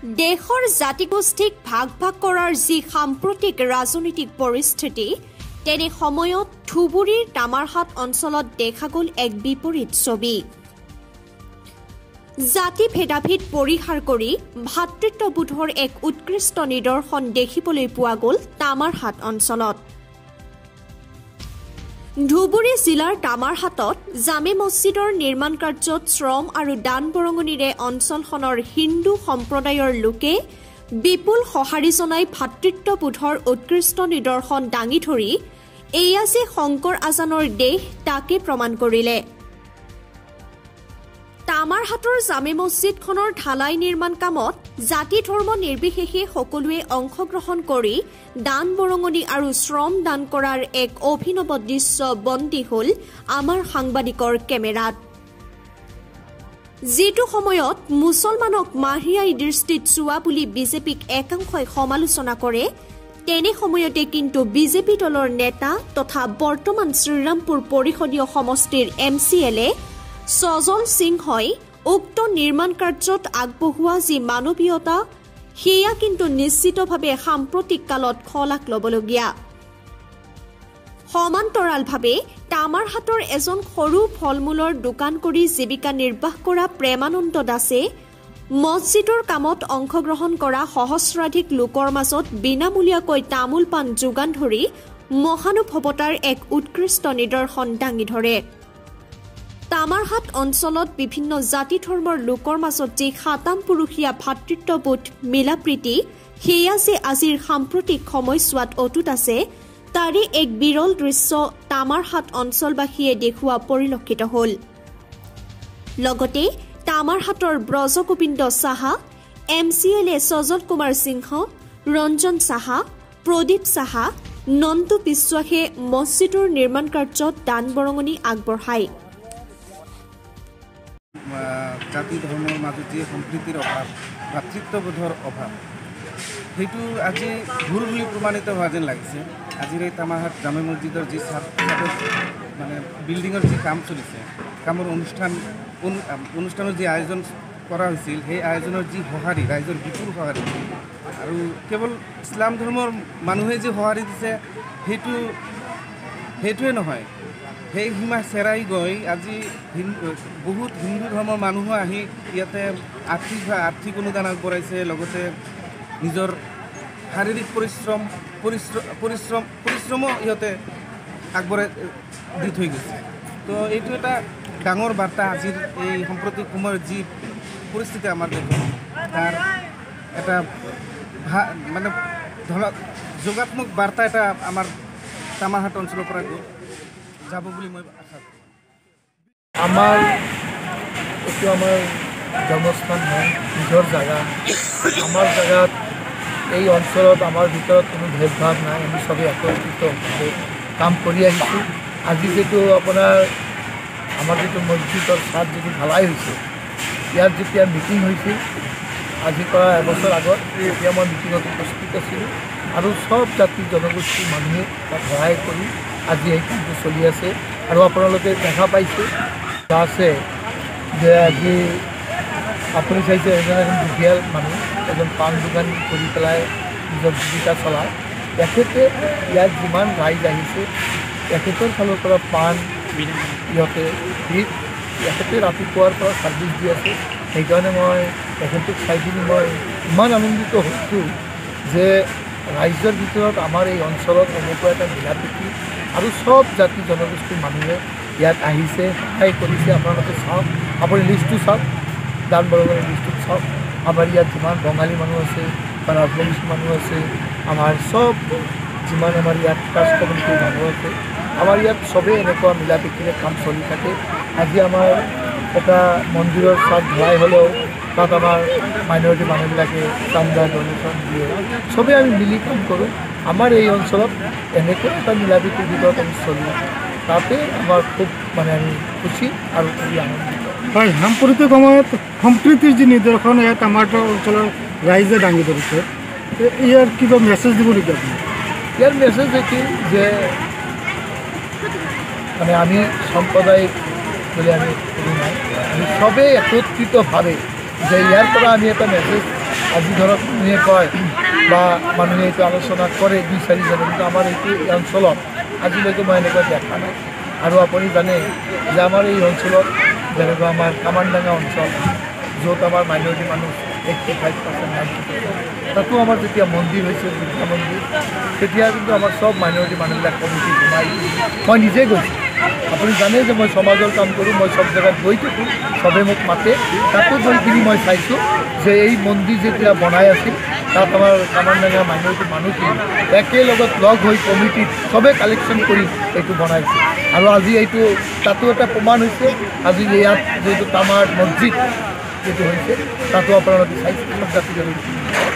দেশৰ জাতিগোষ্ঠীক ভাগ ভাগ কৰাৰ যি সাম্প্ৰতিক ৰাজনৈতিক পৰিস্থিতি তেনে সময়ত ধুবুৰীৰ তামাৰহাট অঞ্চলত দেখা গ'ল এক বিপৰীত ছবি। জাতি ভেদাভেদ পৰিহাৰ কৰি ভাতৃত্ববোধৰ এক উৎকৃষ্ট নিদৰ্শন দেখিবলৈ পোৱা গ'ল তামাৰহাট অঞ্চলত। ধুবুৰী জিলাৰ তামাৰহাটত জামে মছজিদৰ নিৰ্মাণ কাৰ্যত শ্ৰম আৰু দান বৰঙণিৰে অঞ্চলখনৰ হিন্দু সম্প্ৰদায়ৰ লোকে বিপুল সঁহাৰি জনাই ভাতৃত্ববোধৰ উৎকৃষ্ট নিদৰ্শন দাঙি ধৰি এয়া যে শংকৰ আজানৰ দেশ তাকে প্ৰমাণ কৰিলে। তামাৰহাটৰ জামে মছজিদখনৰ ঢালাই নিৰ্মাণ কামত জাতি ধৰ্ম নিৰ্বিশেষে সকলোৱে অংশগ্ৰহণ কৰি দান বৰঙণি আৰু শ্ৰম দান কৰাৰ এক অভিনৱ দৃশ্য বন্দী হ'ল আমাৰ সাংবাদিকৰ কেমেৰাত। যিটো সময়ত মুছলমানক মাহিয়াই দৃষ্টিত চোৱা বুলি বিজেপিক একাংশই সমালোচনা কৰে, তেনে সময়তে কিন্তু বিজেপি দলৰ নেতা তথা বৰ্তমান শ্ৰীৰামপুৰ পৰিষদীয় সমষ্টিৰ MCLA সজল সিংহই উক্ত নিৰ্মাণ কাৰ্যত আগবঢ়োৱা যি মানৱীয়তা সেয়া কিন্তু নিশ্চিতভাৱে সাম্প্ৰতিক কালত শলাগ ল'বলগীয়া। সমান্তৰালভাৱে তামাৰহাটৰ এজন সৰু ফল-মূলৰ দোকান কৰি জীৱিকা নিৰ্বাহ কৰা প্ৰেমানন্দ দাসে মছজিদৰ কামত অংশগ্ৰহণ কৰা সহস্ৰাধিক লোকৰ মাজত বিনামূলীয়াকৈ তামোল পাণ যোগান ধৰি মহানুভৱতাৰ এক উৎকৃষ্ট নিদৰ্শন দাঙি ধৰে। তামাৰহাট অঞ্চলত বিভিন্ন জাতি ধৰ্মৰ লোকৰ মাজত যি সাতাম পুৰুষীয়া ভাতৃত্ববোধ মিলাপ্ৰীতি সেয়া যে আজিৰ সাম্প্ৰতিক সময়ছোৱাত অটুট আছে, তাৰে এক বিৰল দৃশ্য তামাৰহাট অঞ্চলবাসীয়ে দেখুওৱা পৰিলক্ষিত হ'ল। লগতে তামাৰহাটৰ ব্ৰজগোবিন্দ সাহা, MCLA সজল কুমাৰ সিংহ, ৰঞ্জন সাহা, প্ৰদীপ সাহা, নন্তু বিশ্বাসে মছজিদৰ নিৰ্মাণ কাৰ্যত দান বৰঙণি আগবঢ়ায়। জাতি ধৰ্মৰ মাজত যি সম্প্ৰীতিৰ অভাৱ, ভাতৃত্ববোধৰ অভাৱ, সেইটো আজি ভুল বুলি প্ৰমাণিত হোৱা যেন লাগিছে। আজিৰ এই তামাৰহাট জামে মছজিদৰ যি মানে বিল্ডিঙৰ যি কাম চলিছে, কামৰ অনুষ্ঠানৰ যি আয়োজন কৰা হৈছিল, সেই আয়োজনৰ যি সঁহাৰি, ৰাইজৰ বিপুল সঁহাৰি, আৰু কেৱল ইছলাম ধৰ্মৰ মানুহে যি সঁহাৰি দিছে সেইটোৱে নহয়, সেই সীমা চেৰাই গৈ আজি বহুত হিন্দু ধৰ্মৰ মানুহো আহি ইয়াতে আৰ্থিক অনুদান আগবঢ়াইছে, লগতে নিজৰ শাৰীৰিক পৰিশ্ৰমো ইহঁতে আগবঢ়াই দি থৈ গৈছে। তো এইটো এটা ডাঙৰ বাৰ্তা। আজিৰ এই সাম্প্ৰতিক সময়ৰ যি পৰিস্থিতি আমাৰ দেশত, তাৰ এটা মানে যোগাত্মক বাৰ্তা এটা আমাৰ তামাৰহাট অঞ্চলৰ পৰা যাব বুলি মই আশা কৰোঁ। আমাৰ এইটো আমাৰ জন্মস্থান হয়, নিজৰ জেগা। আমাৰ জেগাত এই অঞ্চলত আমাৰ ভিতৰত কোনো ভেদভাৱ নাই, আমি চবেই একত্ৰিতভাৱে কাম কৰি আহিছোঁ। আজি যিটো আপোনাৰ আমাৰ যিটো মছজিদৰ ছাদ যিটো ঢালাই হৈছে, ইয়াত যেতিয়া মিটিং হৈছিল আজিৰ পৰা এবছৰ আগত, তেতিয়া মই মিটিঙত উপস্থিত আছিলোঁ আৰু চব জাতি জনগোষ্ঠীৰ মানুহে তাত সহায় কৰি আজি এই কামটো চলি আছে। আৰু আপোনালোকে দেখা পাইছে আছে যে আজি আপুনি চাইছে এজন দুখীয়া মানুহ, এজন পাণ দোকান কৰি পেলাই নিজৰ জীৱিকা চলায়। তেখেতে ইয়াত যিমান ৰাইজ আহিছে, তেখেতৰ ফালৰ পৰা পাণ ইহঁতে তেখেতে ৰাতিপুৱাৰ পৰা ছাৰ্ভিচ দি আছে। সেইকাৰণে মই তেখেতক চাই পিনি মই ইমান আনন্দিত হৈছোঁ যে ৰাইজৰ ভিতৰত আমাৰ এই অঞ্চলত এনেকুৱা এটা মিলাপ্ৰীতি আৰু চব জাতি জনগোষ্ঠীৰ মানুহে ইয়াত আহিছে, সহায় কৰিছে। আপোনালোকে চাওক, আপুনি লিষ্টটো চাওক, দান বৰঙণিৰ লিষ্টটো চাওক। আমাৰ ইয়াত যিমান বঙালী মানুহ আছে বা ৰাজবংশী মানুহ আছে, আমাৰ চব যিমান আমাৰ ইয়াত কাষ্ট কমিউনিটিৰ মানুহ আছে, আমাৰ ইয়াত চবেই এনেকুৱা মিলাপ্ৰীতিৰে কাম চলি থাকে। আজি আমাৰ এটা মন্দিৰৰ ছাদ ঢালাই হ'লেও তাত আমাৰ মাইনৰিটি মানুহবিলাকে চান্দা ডনেশ্যন দিয়ে, চবেই আমি মিলি কাম কৰোঁ। আমাৰ এই অঞ্চলত এনেকুৱা এটা মিলাপ্ৰীতিৰ ভিতৰত আমি চলি, তাতে আমাৰ খুব মানে আমি খুচি আৰু খুবেই আনন্দিত। হয়, সাম্প্ৰতিক সময়ত সম্প্ৰীতিৰ যি নিদৰ্শন ইয়াত আমাৰ অঞ্চলৰ ৰাইজে দাঙি ধৰিছে, ইয়াৰ কিবা মেছেজ দিব নেকি আপুনি? ইয়াৰ মেছেজ এটি যে মানে আমি সাম্প্ৰদায়িক বুলি আমি কোনো নাই, আমি চবেই একত্ৰিতভাৱে যে ইয়াৰ পৰা আমি এটা মেছেজ আজি ধৰক মানুহে কয় বা মানুহে এইটো আলোচনা কৰে 2-4জনে, কিন্তু আমাৰ এইটো অঞ্চলত আজিলৈকে মই এনেকুৱা দেখা নাই। আৰু আপুনি জানে যে আমাৰ এই অঞ্চলত যেনেকুৱা আমাৰ কামানডাঙ্গা অঞ্চল, য'ত আমাৰ মাইনৰিটি মানুহ 85%, 90%, তাতো আমাৰ যেতিয়া মন্দিৰ হৈছে বুদ্ধ মন্দিৰ, তেতিয়া কিন্তু আমাৰ চব মাইনৰিটি মানুহবিলাক কমিটি সোমাই। মই নিজে গৈছোঁ, আপুনি জানে যে মই সমাজৰ কাম কৰোঁ, মই চব জেগাত গৈ থাকোঁ, চবে মোক মাতে। তাতো গৈ কিনি মই চাইছোঁ যে এই মন্দিৰ যেতিয়া বনাই আছিল, তাত আমাৰ কামানডাঙ্গা মাইনৰিটি মানুহখিনি একেলগত লগ হৈ কমিটিত চবে কালেকশ্যন কৰি এইটো বনাইছে। আৰু আজি এইটো তাতো এটা প্ৰমাণ হৈছে। আজি ইয়াত যিহেতু তামাৰ মছজিদ যিটো হৈছে, তাতো আপোনালোকে চাইছে